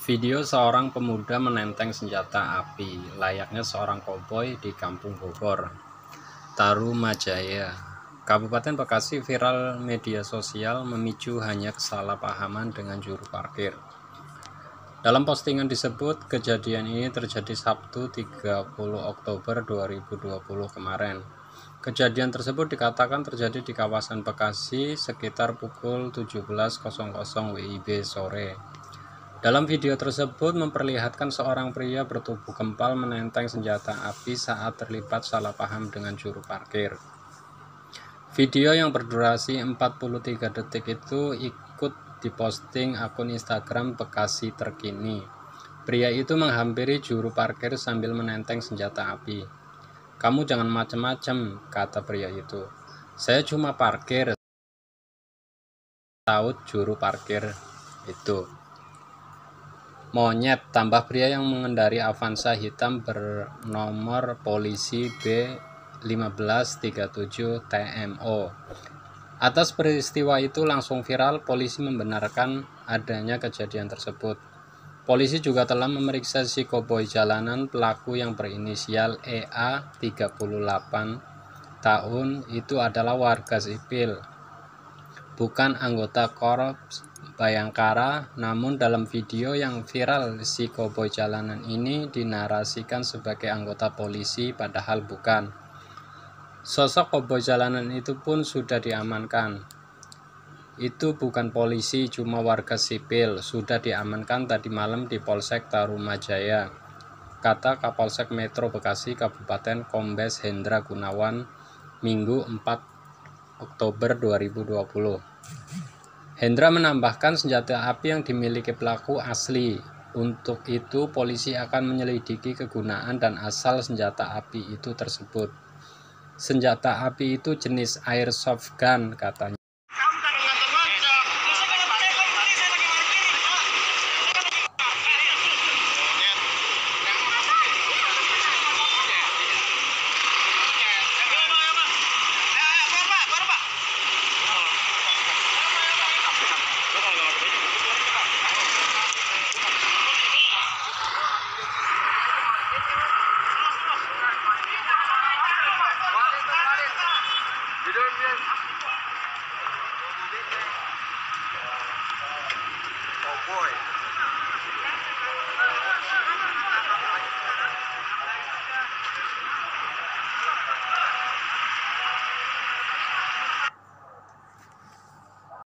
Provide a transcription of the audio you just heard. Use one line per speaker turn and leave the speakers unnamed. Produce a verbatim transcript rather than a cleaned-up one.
Video seorang pemuda menenteng senjata api layaknya seorang koboi di Kampung Bogor, Tarumajaya, Kabupaten Bekasi. Viral media sosial memicu hanya kesalahpahaman dengan juru parkir. Dalam postingan disebut, kejadian ini terjadi Sabtu tiga puluh Oktober dua ribu dua puluh kemarin. Kejadian tersebut dikatakan terjadi di kawasan Bekasi sekitar pukul tujuh belas W I B sore. Dalam video tersebut memperlihatkan seorang pria bertubuh gempal menenteng senjata api saat terlibat salah paham dengan juru parkir. Video yang berdurasi empat puluh tiga detik itu ikut diposting akun Instagram Bekasi Terkini. Pria itu menghampiri juru parkir sambil menenteng senjata api. "Kamu jangan macem-macem," kata pria itu. "Saya cuma parkir," taut juru parkir itu. "Monyet," tambah pria yang mengendari Avanza hitam bernomor polisi B lima belas tiga tujuh T M O. Atas peristiwa itu langsung viral, polisi membenarkan adanya kejadian tersebut. Polisi juga telah memeriksa si koboi jalanan pelaku yang berinisial E A tiga puluh delapan tahun itu adalah warga sipil, bukan anggota Korps Bayangkara. Namun dalam video yang viral, si koboi jalanan ini dinarasikan sebagai anggota polisi padahal bukan. Sosok koboi jalanan itu pun sudah diamankan. "Itu bukan polisi, cuma warga sipil, sudah diamankan tadi malam di Polsek Tarumajaya," kata Kapolsek Metro Bekasi Kabupaten Kombes Hendra Gunawan Minggu empat Oktober dua ribu dua puluh. Hendra menambahkan senjata api yang dimiliki pelaku asli. Untuk itu polisi akan menyelidiki kegunaan dan asal senjata api itu tersebut. Senjata api itu jenis airsoft gun, katanya.
Oh boy.